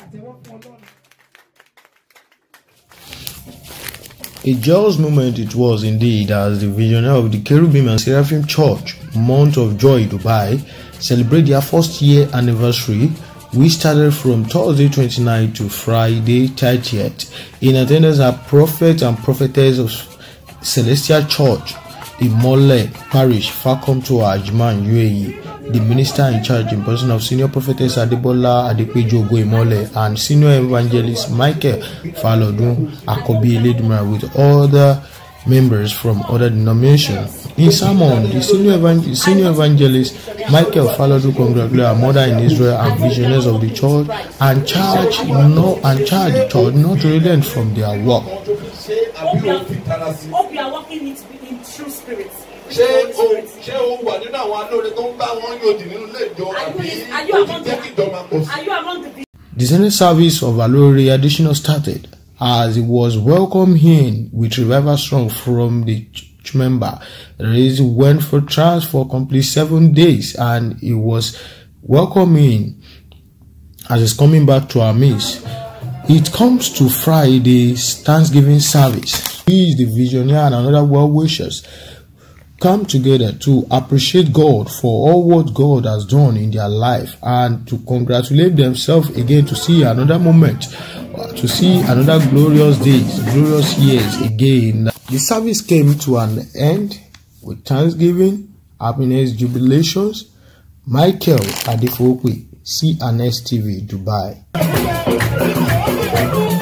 A joyous moment it was indeed as the visionary of the Cherubim and SERAPHIM Church, Month of Joy, Dubai, celebrate their first year anniversary, which started from Thursday 29th to Friday 30th. In attendance are prophets and prophetess of Celestial Church, Imole Parish, Falcom to Ajman, UAE, the minister in charge in person of Senior Prophetess Adebola Adepejogo Imole and Senior Evangelist Michael Falodun Akobi Ledmar with other members from other denominations. In sermon, the senior evangelist Michael Falodun congratulated our mother in Israel and visionaries of the church and charged the church not to relent from their work. Hope you are working in true spirits. Are you among the The Sunday service of Alore additional started as it was welcomed in with revival song from the church member. The race went for trance for complete 7 days and it was welcoming as it's coming back to our midst. It comes to Friday's Thanksgiving service. He is the visionary and another well-wishers come together to appreciate God for all what God has done in their life and to congratulate themselves again to see another moment, to see another glorious days, glorious years again. The service came to an end with thanksgiving, happiness, jubilations. Michael Adefokwe, CNS TV, Dubai.